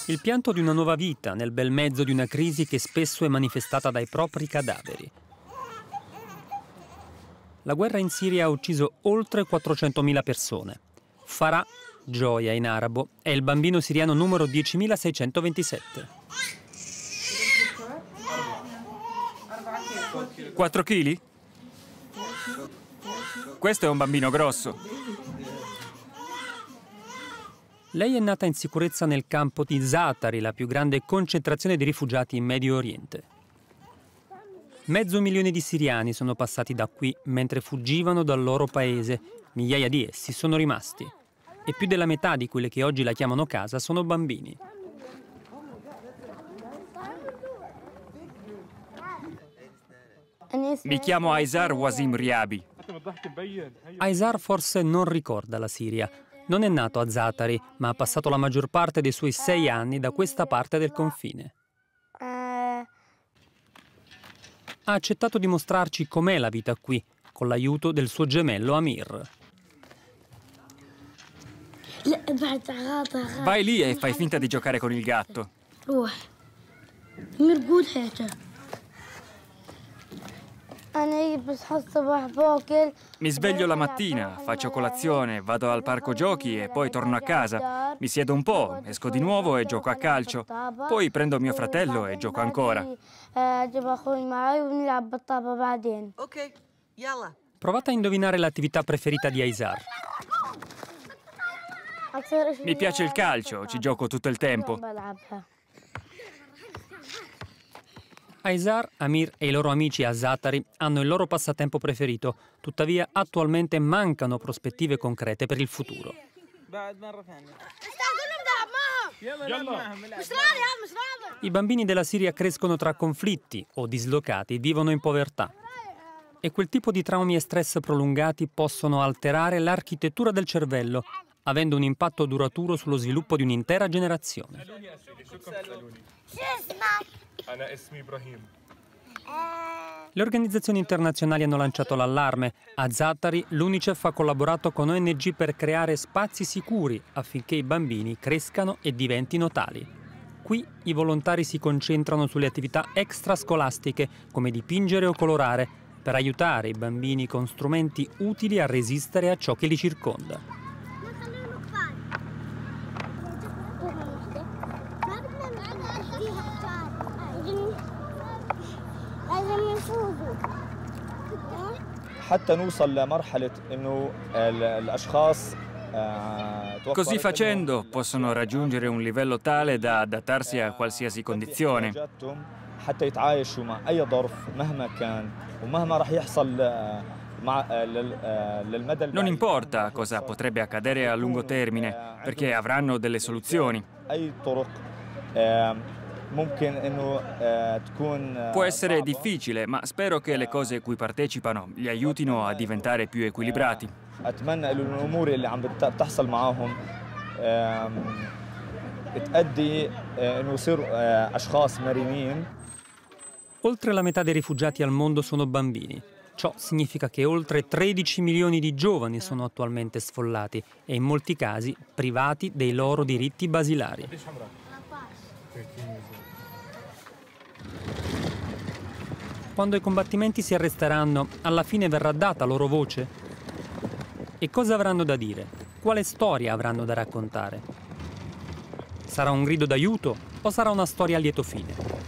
Il pianto di una nuova vita nel bel mezzo di una crisi che spesso è manifestata dai propri cadaveri. La guerra in Siria ha ucciso oltre 400.000 persone. Farah, Gioia in arabo, è il bambino siriano numero 10.627. 4 kg? Questo è un bambino grosso. Lei è nata in sicurezza nel campo di Zaatari, la più grande concentrazione di rifugiati in Medio Oriente. 500.000 di siriani sono passati da qui mentre fuggivano dal loro paese. Migliaia di essi sono rimasti. E più della metà di quelle che oggi la chiamano casa sono bambini. Mi chiamo Aizar Wasim Riabi. Aizar forse non ricorda la Siria. Non è nato a Zaatari, ma ha passato la maggior parte dei suoi 6 anni da questa parte del confine. Ha accettato di mostrarci com'è la vita qui, con l'aiuto del suo gemello Amir. Vai lì e fai finta di giocare con il gatto. Mi sveglio la mattina, faccio colazione, vado al parco giochi e poi torno a casa. Mi siedo un po', esco di nuovo e gioco a calcio. Poi prendo mio fratello e gioco ancora. Provate a indovinare l'attività preferita di Aizar. Mi piace il calcio, ci gioco tutto il tempo. Aizar, Amir e i loro amici a Zaatari hanno il loro passatempo preferito, tuttavia attualmente mancano prospettive concrete per il futuro. I bambini della Siria crescono tra conflitti o dislocati, vivono in povertà. E quel tipo di traumi e stress prolungati possono alterare l'architettura del cervello, avendo un impatto duraturo sullo sviluppo di un'intera generazione. Le organizzazioni internazionali hanno lanciato l'allarme. A Zaatari l'UNICEF ha collaborato con ONG per creare spazi sicuri affinché i bambini crescano e diventino tali. Qui i volontari si concentrano sulle attività extrascolastiche, come dipingere o colorare, per aiutare i bambini con strumenti utili a resistere a ciò che li circonda. Così facendo possono raggiungere un livello tale da adattarsi a qualsiasi condizione. Non importa cosa potrebbe accadere a lungo termine, perché avranno delle soluzioni. Può essere difficile, ma spero che le cose a cui partecipano li aiutino a diventare più equilibrati. Oltre la metà dei rifugiati al mondo sono bambini. Ciò significa che oltre 13 milioni di giovani sono attualmente sfollati e in molti casi privati dei loro diritti basilari. Quando i combattimenti si arresteranno, alla fine verrà data loro voce? E cosa avranno da dire? Quale storia avranno da raccontare? Sarà un grido d'aiuto o sarà una storia a lieto fine?